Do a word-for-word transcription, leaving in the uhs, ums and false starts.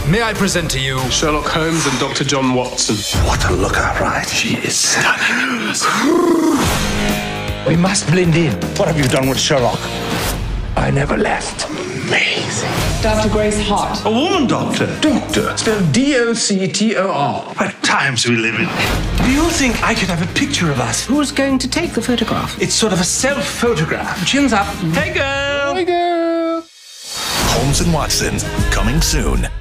May I present to you Sherlock Holmes and Doctor John Watson. What a looker, right? She is stunning. We must blend in. What have you done with Sherlock? I never left. Amazing. Doctor Grace Hart. A woman doctor. Doctor, spelled D O C T O R. What times we live in. Do you think I could have a picture of us? Who's going to take the photograph? It's sort of a self-photograph. Chin's up. Hey, girl! Hey, girl! Holmes and Watson, coming soon.